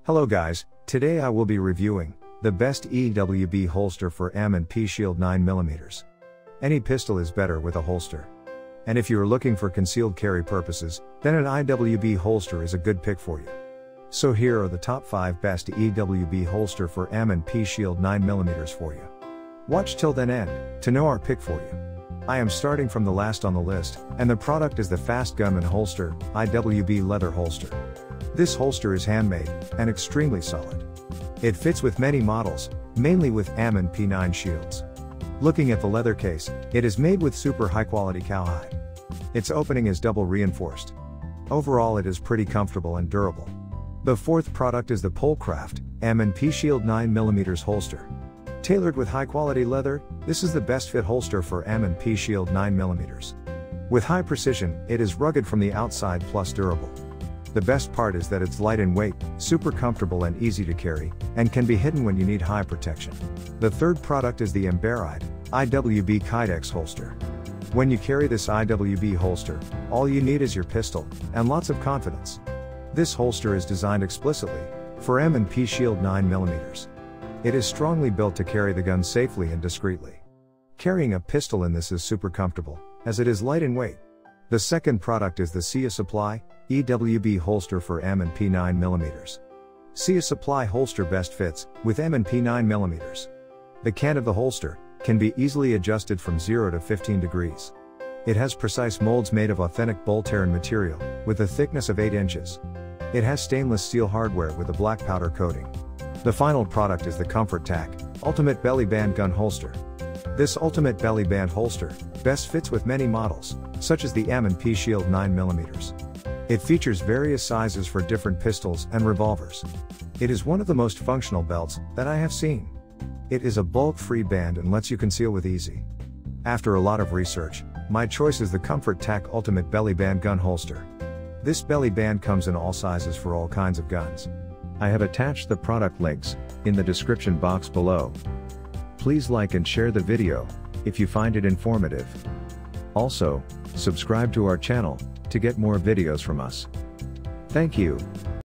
Hello guys, today I will be reviewing the best EWB holster for M&P Shield 9mm. Any pistol is better with a holster. And if you are looking for concealed carry purposes, then an IWB holster is a good pick for you. So here are the top 5 best EWB holster for M&P Shield 9mm for you. Watch till then end to know our pick for you. I am starting from the last on the list, and the product is the Fast Gunman Holster IWB leather holster. This holster is handmade and extremely solid. It fits with many models, mainly with M&P 9 shields. Looking at the leather case, it is made with super high quality cowhide. Its opening is double reinforced. Overall it is pretty comfortable and durable. The fourth product is the Polcraft M&P Shield 9mm holster. Tailored with high quality leather, this is the best fit holster for M&P Shield 9mm. With high precision, it is rugged from the outside plus durable. The best part is that it's light in weight, super comfortable and easy to carry, and can be hidden when you need high protection. The third product is the Amberide IWB Kydex holster. When you carry this IWB holster, all you need is your pistol, and lots of confidence. This holster is designed explicitly for M&P Shield 9mm. It is strongly built to carry the gun safely and discreetly. Carrying a pistol in this is super comfortable, as it is light in weight. The second product is the Sia Supply EWB holster for M&P 9mm. Sia Supply holster best fits with M&P 9mm. The can of the holster can be easily adjusted from 0 to 15 degrees. It has precise molds made of authentic Boltaren material, with a thickness of 8 inches. It has stainless steel hardware with a black powder coating. The final product is the Comfort Tac Ultimate Belly Band Gun Holster. This Ultimate Belly Band holster best fits with many models, such as the M&P Shield 9mm. It features various sizes for different pistols and revolvers. It is one of the most functional belts that I have seen. It is a bulk-free band and lets you conceal with ease. After a lot of research, my choice is the Comfort Tac Ultimate Belly Band Gun Holster. This belly band comes in all sizes for all kinds of guns. I have attached the product links in the description box below. Please like and share the video if you find it informative. Also, subscribe to our channel to get more videos from us. Thank you.